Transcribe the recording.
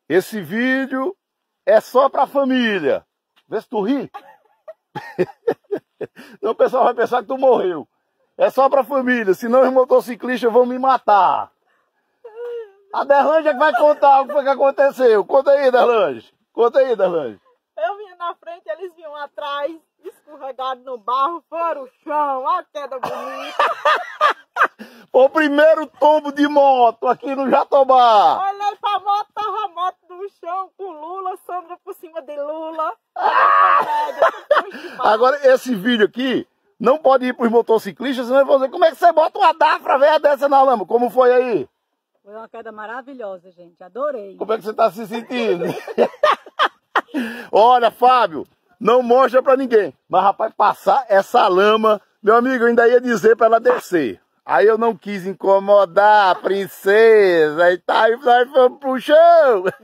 Esse vídeo é só pra família. Vê se tu ri. Então o pessoal vai pensar que tu morreu. É só pra família, senão os motociclistas vão me matar. A Derlange que vai contar o que foi que aconteceu. Conta aí, Derlange. Conta aí, Derlange. Eu vinha na frente, eles vinham atrás, escorregados no barro, foram o chão, a queda bonita. O primeiro tombo de moto aqui no Jatobá. Olhei pra moto, tava a moto no chão com Lula, sombra por cima de Lula. Agora, esse vídeo aqui não pode ir pros motociclistas, senão eles vão dizer, como é que você bota uma Dafra velha dessa na lama? Como foi aí? Foi uma queda maravilhosa, gente. Adorei. Como é que você tá se sentindo? Olha, Fábio, não mostra pra ninguém. Mas, rapaz, passar essa lama, meu amigo, eu ainda ia dizer pra ela descer. Aí eu não quis incomodar a princesa e tá, aí nós fomos pro chão.